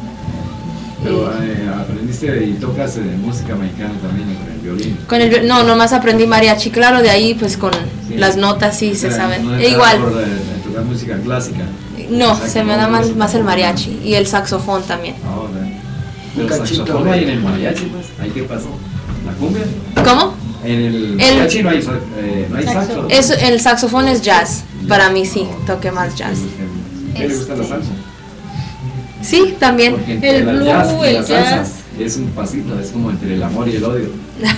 Pero aprendiste y tocas música mexicana también con el violín. No, nomás aprendí mariachi, claro, de ahí pues con Sí. las notas sí se O sea, saben. no E es igual, por, tocar música clásica. no, O sea, se que me da no, más el mariachi y el saxofón también. Ahora. Un Pero cachito saxofón de- hay en el mariachi, pues. ¿Ahí qué pasó? ¿La cumbia? ¿Cómo? En el mariachi no hay, no hay saxo. El saxofón es jazz, para mí sí, toqué más jazz. ¿Qué le gusta la salsa? Sí, también. Porque entre El la blues, jazz y el la salsa jazz. es un pasito, es como entre el amor y el odio.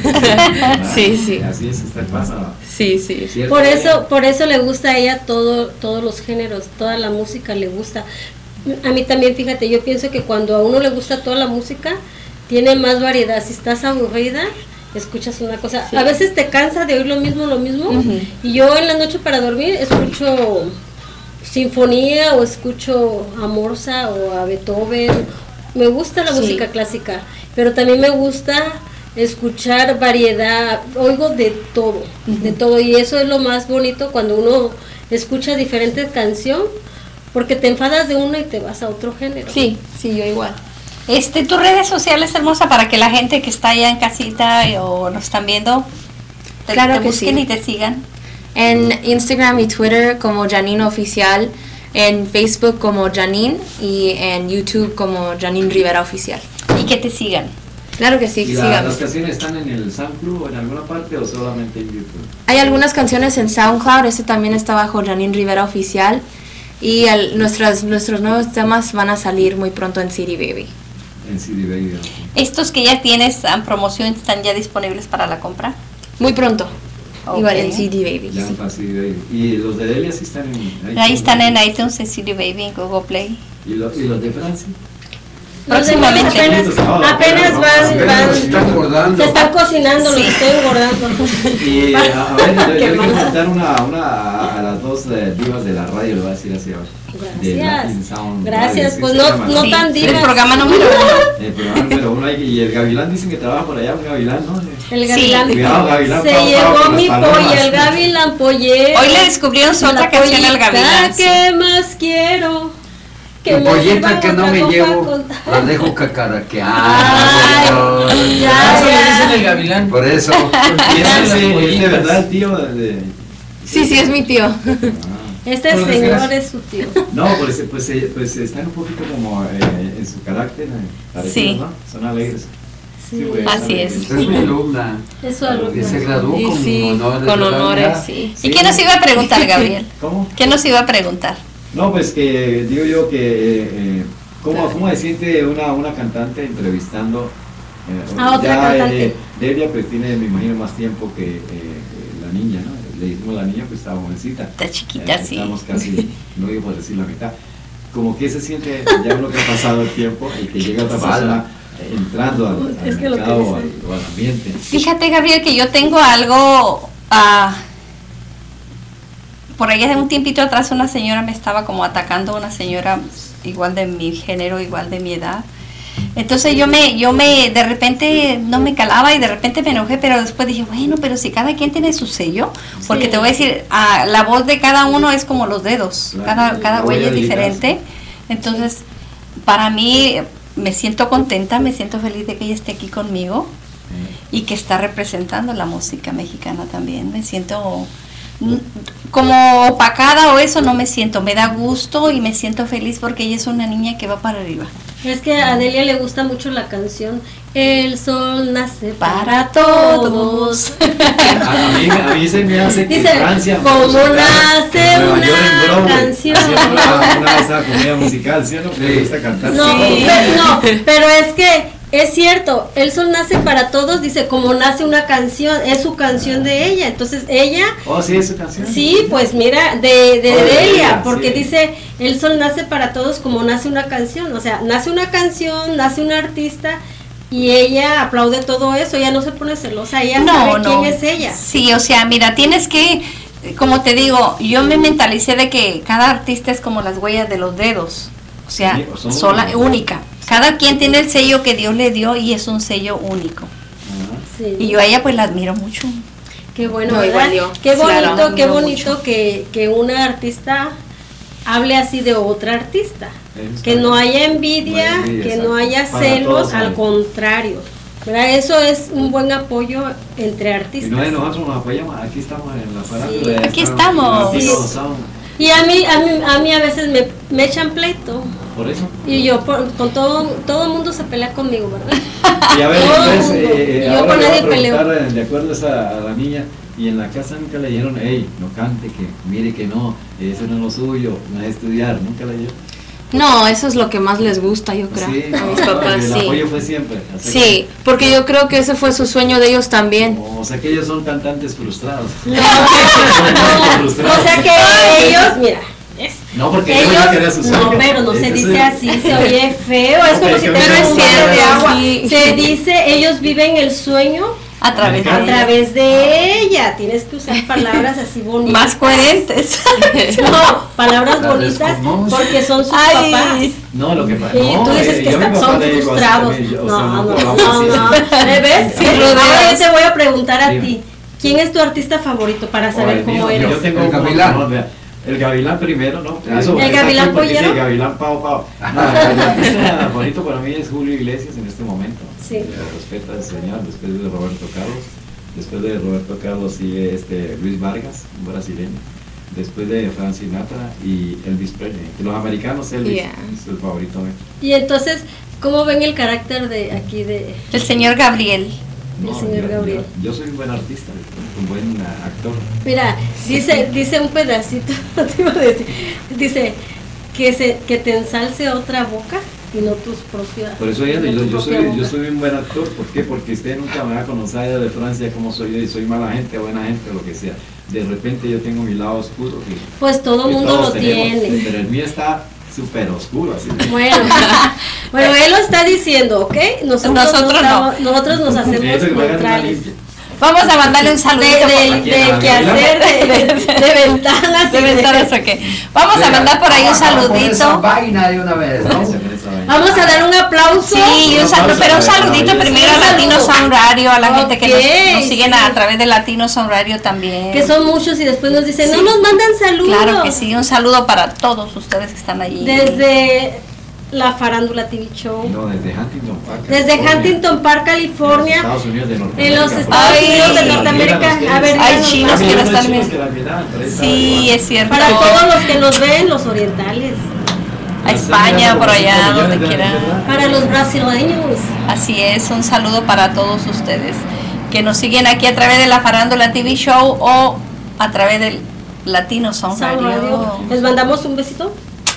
Sí, sí. Así es, usted pasa. Sí, sí. ¿Cierto? Por eso le gusta a ella todos los géneros, toda la música le gusta. A mí también, fíjate, yo pienso que cuando a uno le gusta toda la música, tiene más variedad. Si estás aburrida, escuchas una cosa. Sí. A veces te cansa de oír lo mismo. Ujú. Y yo en la noche para dormir escucho sinfonía o escucho a Mozart o a Beethoven. Me gusta la Sí. música clásica, pero también me gusta escuchar variedad, oigo de todo, y eso es lo más bonito cuando uno escucha diferentes canciones, porque te enfadas de uno y te vas a otro género. Sí, sí, yo igual. Tus redes sociales, hermosa, para que la gente que está allá en casita o nos están viendo, Claro te que busquen sí. y te sigan. En Instagram y Twitter como Janine Oficial, en Facebook como Janine y en YouTube como Janine Rivera Oficial. Y que te sigan. Claro que sí, ¿Y síganme. las canciones están en el SoundCloud o en alguna parte o solamente en YouTube? Hay algunas canciones en SoundCloud, este también está bajo Janine Rivera Oficial. Y nuestros nuevos temas van a salir muy pronto en CD Baby. En CD Baby. ¿No? Estos que ya tienes en promoción están ya disponibles para la compra. Muy pronto. Ok. Igual en CD Baby. Ya sí. para CD Baby. ¿Y los de Delia sí están en iTunes? Ahí están en iTunes, en CD Baby, en Google Play. ¿Y los de Francia? Próximamente. Apenas Apenas se está van, acordando. se están cocinando, Sí. los estoy engordando. Y a ver, yo Qué le quiero mala. contar a las dos divas de la radio, le voy a decir así ahora. De Latin Sound Gracias, Radio, pues ¿sí se llama? no Sí, tan el divas. programa número 1. El programa número 1 y el Gavilán dicen que trabaja por allá, un Gavilán, ¿no? El gavilán. Cuidado, Gavilán, Se pao, llevó con mi las palomas. polla, el gavilán pollero. Hoy le descubrieron su otra La canción al pollita Gavilán. sí. ¿Qué más quiero? Que me pollita sirvan que no otra me copa llevo, con- la dejo cacaraquear. Ay, ya, Eso le ya. dicen el gavilán. Por eso. Y Las ese es de pollitas. verdad el tío de... Sí, sí, es mi tío. Este Por señor desgracia. es su tío. No, pues están un poquito como en su carácter, parecidos, Sí. ¿no? Son alegres. Sí, pues, Así alegres. es. Es mi alumna. es su Y se alumno. graduó Y con sí, honores. con ¿verdad, honores, mira? sí. ¿Y qué nos iba a preguntar, Gabriel? ¿Cómo? ¿Qué nos iba a preguntar? No, pues que digo yo que ¿cómo se siente una cantante entrevistando A otra cantante. Delia pues tiene, me imagino, más tiempo que la niña, ¿no? Le dijimos la niña, pues estaba jovencita. Está chiquita, sí. Estamos casi, no iba por decir la mitad. Como que se siente ya uno que ha pasado el tiempo y que llega otra persona entrando al Es que lo mercado que o dice. al ambiente. Fíjate, Gabriel, que yo tengo algo. Por ahí de un tiempito atrás una señora me estaba como atacando, una señora igual de mi género, igual de mi edad. Entonces yo me de repente no me calaba y de repente me enojé, pero después dije, bueno, pero si cada quien tiene su sello, porque Sí. te voy a decir, la voz de cada uno es como los dedos, Claro. cada La huella es huella diferente. Entonces, para mí me siento contenta, me siento feliz de que ella esté aquí conmigo. y que está representando la música mexicana también. Me siento como opacada o eso, no me siento, me da gusto y me siento feliz porque ella es una niña que va para arriba. Es que a Delia le gusta mucho la canción El sol nace para todos. A mí se me hace que Dice, Francia, como musical, nace en Nueva York, en una Broadway, canción. hacían una de esas comedia musical, ¿sí o no? Me gusta cantar. No, pero es que es cierto, el sol nace para todos, dice, como nace una canción, es su canción de ella. Entonces ella, Oh, sí, es su canción. sí, pues mira, de Oh, de Delia, Delia, porque sí. dice, el sol nace para todos como nace una canción. O sea, nace una canción, nace un artista y ella aplaude todo eso, ella no se pone celosa, ella sabe quién es ella. Sí, o sea, mira, tienes que, como te digo, yo me mentalicé de que cada artista es como las huellas de los dedos, o sea, Sí, son sola, únicos. única. Cada quien tiene el sello que Dios le dio y es un sello único. Ajá. Sí. Y yo a ella pues la admiro mucho. Qué bueno, No, ¿verdad? igual yo. Qué bonito, Claro, qué admiro bonito mucho. que una artista hable así de otra artista. Eso Que está no bien. haya envidia, No hay envidia, que exacto. no haya Para celos, todos al hay. contrario. ¿Verdad? Eso es un buen apoyo entre Y artistas. no es nosotros nos apoyamos, aquí estamos en la farándula. Sí, aquí estamos. Aquí Sí. todos somos. Y a mí a veces me echan pleito. Por eso. Y yo, con todo el mundo se pelea conmigo, ¿verdad? Y a ver, Todo el entonces, mundo. Y yo ahora con le voy nadie a preguntar, peleo. de acuerdo a la niña, y en la casa nunca le dijeron, hey, no cante, que mire que no, eso no es lo suyo, no es estudiar, nunca le dijeron. No, eso es lo que más les gusta, yo creo, Sí, a mis no, papás, el sí. apoyo fue siempre. así Sí, porque yo creo que ese fue su sueño de ellos que- también. O sea que ellos son cantantes frustrados. No, Frustrados. o sea que ellos, mira, No, porque yo ellos, ya quería su sueño. no, pero no se Ese dice es- así, se oye feo, es como Ok, si que te pero dieran es un vaso de cierto, agua. sí. Se dice, ellos viven el sueño A través de a ella. través de ella. Tienes que usar palabras así bonitas. Más coherentes. No, palabras La bonitas desconoce. porque son sus Ay. papás. No, lo que pasa. Y no, tú dices que yo a mi papá son le digo así frustrados. también, yo, o sea, No, no, hablamos no, así. no. ¿Me ves? Sí, Ahora rodeas. yo te voy a preguntar a Dime. ti. ¿Quién es tu artista favorito para saber Oye, cómo tío, eres? Yo tengo El un Gavilán. montón, vea. El Gavilán primero, ¿no? El está Gavilán aquí porque Pollero. dice Gavilán Pau Pau. No, el artista favorito para mí es Julio Iglesias en este momento. Sí. Lo respeta el señor, después de Roberto Carlos. Después de Roberto Carlos sigue Luis Vargas, un brasileño. Después de Frank Sinatra y Elvis Presley. De los americanos, Elvis Yeah. es el favorito mío. Y entonces, ¿cómo ven el carácter de aquí de El señor Gabriel. El señor Gabriel? Yo soy un buen artista, un buen actor. Mira, dice un pedacito, te iba a decir, dice que te ensalce otra boca y no tus propias. Por eso ella, no tu yo propia soy boca. un buen actor. ¿Por qué? Porque usted nunca me va a conocer allá de Francia como soy yo, y soy mala gente, buena gente, lo que sea. De repente yo tengo mi lado oscuro. Pues todo que mundo todos lo tenemos, tiene. pero el mío está súper oscuro, así. Bueno, él lo está diciendo, ¿ok? Nosotros no. nosotros nos hacemos Eso que me hagan una neutrales. limpia. Vamos a mandarle un saludito. De quehacer, de ventanas. De ventanas, ok. Vamos a mandar por ahí un Vamos a poner esa saludito. vaina de una vez, ¿no? Vamos a dar un aplauso. Sí, pero un saludito primero a Latino Sound Radio, a la gente que nos Ok, siguen sí. a través de Latino Sound Radio también. Que son muchos y después nos dicen, Sí. no nos mandan saludos. Claro que sí, un saludo para todos ustedes que están allí. Desde la Farándula TV Show. No, desde Huntington Park. Desde California. Huntington Park, California. En los Estados Unidos de Norteamérica. En los Porque Estados Ay, Unidos de sí. Norteamérica. A ver, Hay díganos, chinos que no lo están están viendo. que la miran, pero ahí está Sí, igual. es cierto. para todos los que nos ven, los orientales. A España, por allá, donde quieran. Para los brasileños. Así es, un saludo para todos ustedes que nos siguen aquí a través de la Farándula TV Show o a través del Latino Sound Sound Radio. Radio. Les mandamos un besito.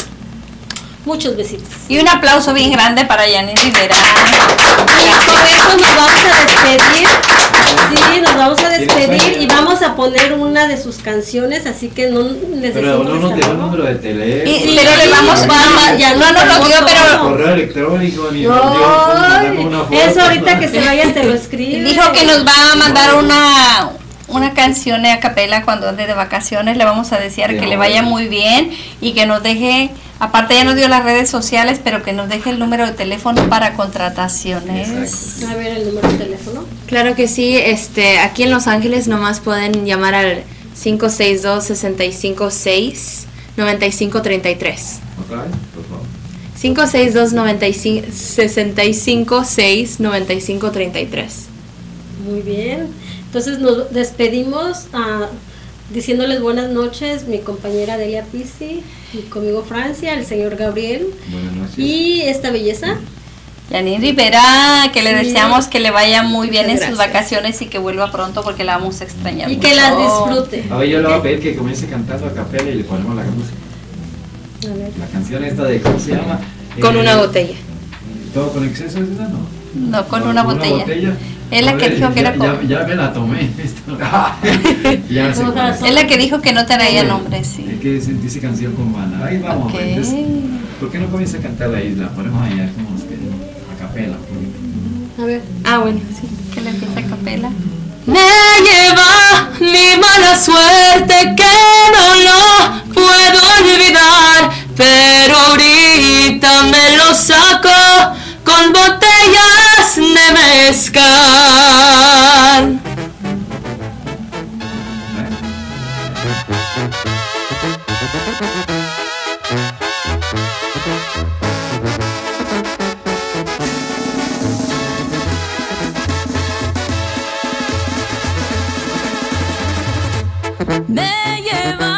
Muchos besitos. Y un aplauso bien grande para Yanis Rivera. Y con eso nos vamos a despedir. Sí, nos vamos a despedir y vamos a poner una de sus canciones, así que no les Pero no decimos nos hasta dejó el luego. número de teléfono. Y- pero le vamos, ya no nos lo dio, pero Correo electrónico, ni nos dio, No, mandamos una foto. eso ahorita que se vaya te lo escribe. dijo que nos va a mandar una canción a capela cuando ande de vacaciones. Le vamos a desear que le vaya muy bien y que nos deje, aparte ya nos dio las redes sociales, pero que nos deje el número de teléfono para contrataciones. Exacto. A ver el número de teléfono. Claro que sí, aquí en Los Ángeles nomás pueden llamar al 562-656-9533. ¿Otra vez? Por favor. 562-656-9533. Muy bien. Entonces nos despedimos diciéndoles buenas noches, mi compañera Delia Pizzi, y conmigo Francia, el señor Gabriel. Buenas noches. Y esta belleza. Janine Rivera, que le Sí. deseamos que le vaya muy bien en Muchas sus gracias. vacaciones y que vuelva pronto porque la vamos a extrañar Y mucho. que las disfrute. A ver, yo le voy a pedir que comience cantando a capela y le ponemos la música. A ver. La canción esta de, ¿cómo se llama? Con una botella. ¿Todo con exceso es esa, no? No, con una botella. Es la A que ver, dijo que era ya, con... ya me la tomé. ya sé cuál es. Es la que dijo que no traía nombre, Hay sí. que sentirse canción con Maná. Ahí vamos. Ok. Entonces, ¿por qué no comienza a cantar la isla? Ponemos allá como nos quede, a capela. A ver. Ah, bueno, sí. Que le empieza a capela. Me lleva mi mala suerte que no lo puedo olvidar, pero ahorita me lo saco con botellas de mezcal. Me lleva